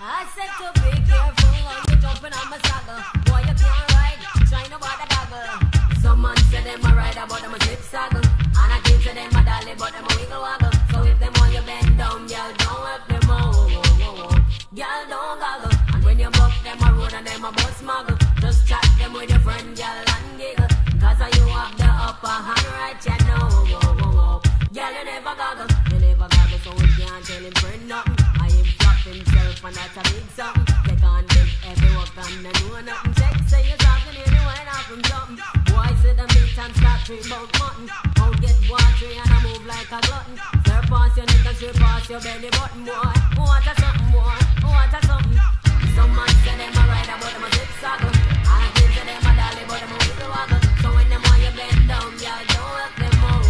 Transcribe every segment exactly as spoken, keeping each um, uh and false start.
I said to be careful when you jumping on my saddle. Boy, you can't ride, try no bother goggle. Some man say them a rider, but them a slip saddle. And I can't say them a dolly, but them a wiggle waggle. So if them want you bend down, girl, don't help them out. Girl, don't goggle. And when you buck them a road and them a bus smuggle, just chat them with your friend, girl, and giggle. Cause you have the upper hand right, you know. Girl, you never goggle, you never goggle, so we can't tell him friend nothing. I him flop himself and that's a big something. Take on big every work and I know nothing. Check, say you're talking in the wine off from something. Boy, say the meat and start treat about mutton. Don't get watery and I move like a glutton. Sir, pass your neck and straight pass your belly button, boy. What a something, boy, what a something. Some man say them a rider, but them a zip saddle. And I think say them a dolly, but them a wiggle waggle. So when them want you bend down, y'all don't help them out.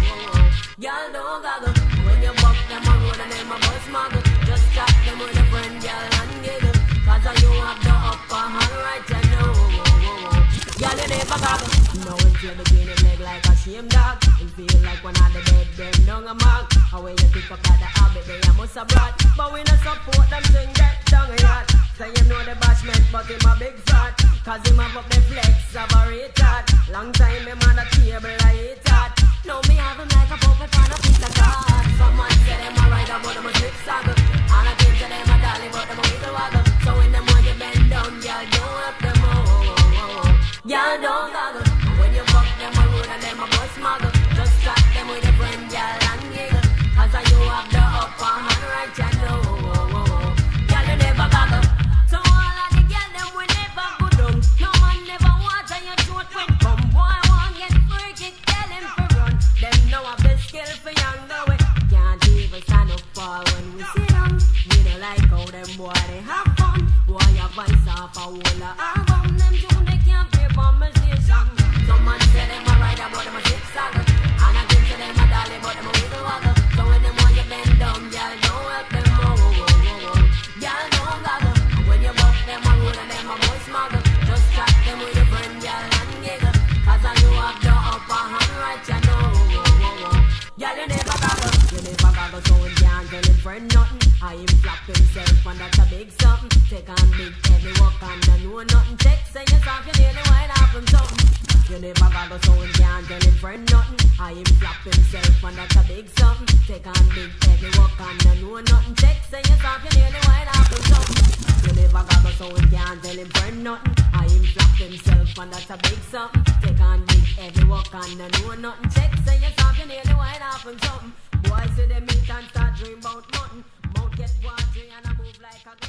Y'all don't goggle. When you buck them a road and them a bus muggle, just chat them with a friend, y'all, and giggle. Cause you have the upper hand right, you know. Y'all, you never goggle. Now it's you between your leg like a shame dog. It feel like one of the dead, them down a mark. Or when you pick up at the habit, they a must have brought. But we no support them sing that down a yard. Say you know the bashment, but him a big fat. Cause him have up the flex of a retard. Long time him on a table, I hate that. Now me have him like a puppet on a piece of card. Some man say them a rider, but them a slip saddle. And I think say them a dolly, but them a wiggle waggle. So when them want you bend down, y'all don't help them out. Y'all don't goggle. When you buck them a road and them a bus muggle, just chat them with a friend, y'all, and giggle. Cause you have the upper hand right, you know. Y'all, you never goggle. So all of the girls, them we never go down. No man never watch and your throat when come. Boy, won't get freaky, tell him to run. Them know have the skill for young go it. Can't even stand up for when we sit down. We don't like how them boy they have fun. Boy, your voice off a whole of album. Them tune they can't pay for my station. Some man say them a rider, but them a slip saddle. And I think say them a dolly, but them a wiggle waggle. So when them want you bend down, y'all don't help them out. Y'all don't goggle. When you buck them a road and them a bus smuggle, just chat them with your friend, y'all, and giggle. Cause you have the upper hand right, you know. Y'all, you never goggle. You never goggle, so we can't tell him friend nothing. I him flap himself and that's a big something. Take on big heavy work and I know nothing. Check, say yourself, you nearly wine off from something. You never goggle, so we can't tell him friend nothing. I him flap himself and that's a big something. Take on big heavy work and I know nothing. Check, say yourself, you nearly wine off from something. You never goggle, so we can't tell him friend nothing. I him flap himself and that's a big something. Take on big heavy work and I know nothing. Check, say yourself, you nearly wine off from something. Boy, see them meet and start dream about nothing. Mouth get watery and I move like a